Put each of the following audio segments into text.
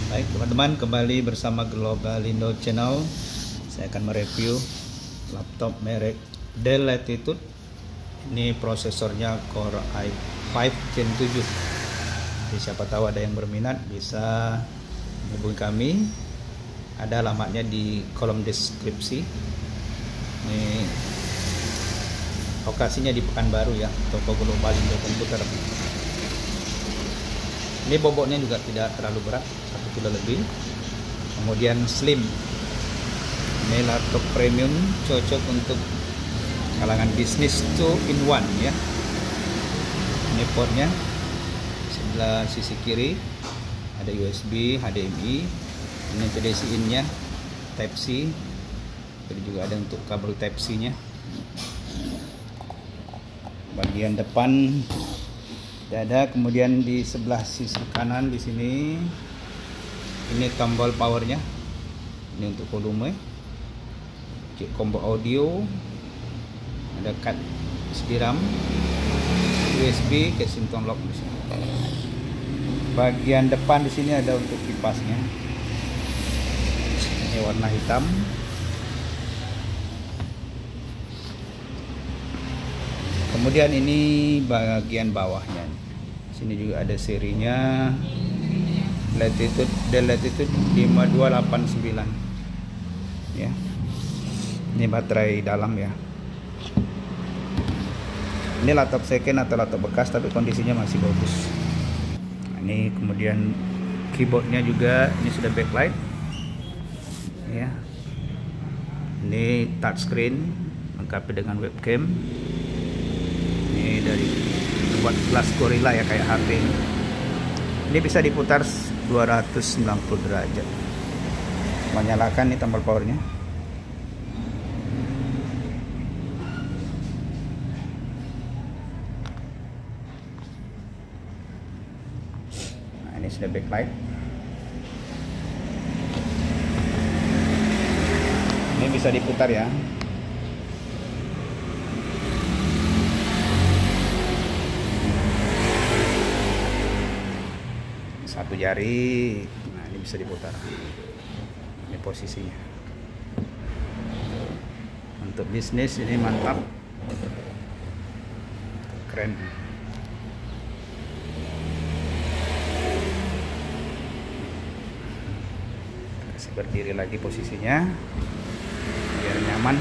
Baik teman-teman, kembali bersama Globalindo Channel. Saya akan mereview laptop merek Dell Latitude. Ini prosesornya Core i5 Gen 7. Jadi siapa tahu ada yang berminat bisa menghubungi kami. Ada alamatnya di kolom deskripsi. Ini lokasinya di Pekanbaru ya, toko Globalindo Komputer. Ini bobotnya juga tidak terlalu berat, 1 kilo lebih. Kemudian slim. Ini laptop premium, cocok untuk kalangan bisnis 2-in-1 ya. Ini portnya, sebelah sisi kiri ada USB, HDMI. Ini TDC in-nya, Type C. Jadi juga ada untuk kabel Type C-nya. Bagian depan ada, kemudian di sebelah sisi kanan di sini ini tombol powernya, ini untuk volume, combo audio, ada card SD RAM, USB, casing tone lock di sini. Bagian depan di sini ada untuk kipasnya, ini warna hitam. Kemudian ini bagian bawahnya. Sini juga ada serinya Dell Latitude 5289 ya. Ini baterai dalam ya. Ini laptop second atau laptop bekas tapi kondisinya masih bagus. Nah, ini kemudian keyboardnya juga ini sudah backlight ya. Ini touchscreen lengkapi dengan webcam. Ini dari buat kelas Gorilla ya, kayak HP ini. Ini bisa diputar 290 derajat. Menyalakan nih tombol powernya. Nah, ini sudah backlight. Ini bisa diputar ya. Satu jari, nah ini bisa diputar. Ini posisinya. Untuk bisnis ini mantap, keren. Kasih berdiri lagi posisinya, biar nyaman.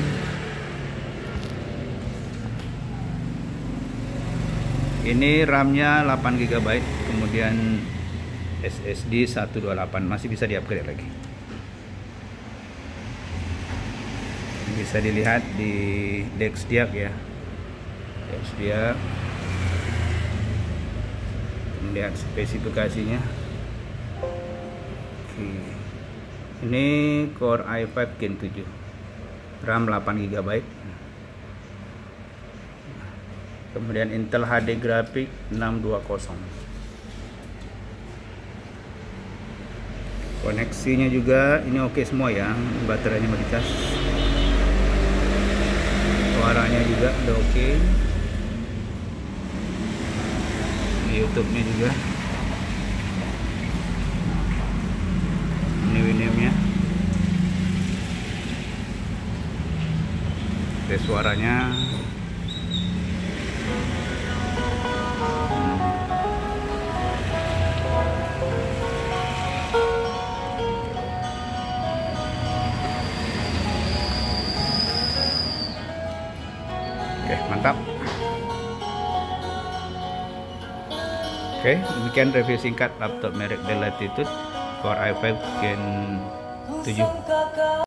Ini RAM-nya 8 GB, kemudian SSD 128, masih bisa di-upgrade lagi. Bisa dilihat di Dexdiag ya. Dexdiag. Lihat spesifikasinya. Oke. Ini Core i5 Gen 7. RAM 8 GB. Kemudian Intel HD Graphics 620. Koneksinya juga ini oke semua ya, baterainya mau dicas. Suaranya juga udah oke. YouTube-nya juga. Ini Winamp-nya. Tes suaranya. Oke, mantap. Oke, demikian review singkat laptop merek Dell Latitude Core i5 Gen 7.